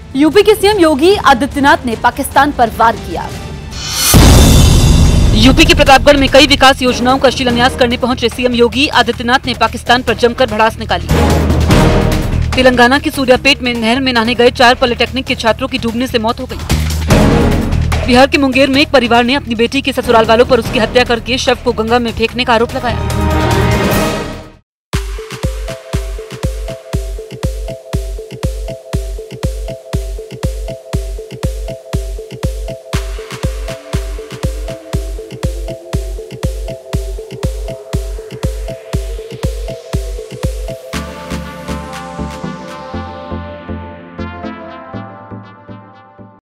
UP के CM Yogi Adityanath ने पाकिस्तान पर वार किया। यूपी के प्रतापगढ़ में कई विकास योजनाओं का शिलान्यास करने पहुंचे सीएम योगी आदित्यनाथ ने पाकिस्तान पर जमकर भड़ास निकाली। तेलंगाना की सूर्यापेट में नहर में नहाने गए 4 पॉलिटेक्निक के छात्रों की डूबने से मौत हो गई। बिहार के मुंगेर में एक परिवार ने अपनी बेटी के ससुराल वालों पर उसकी हत्या करके शव को गंगा में फेंकने का आरोप लगाया।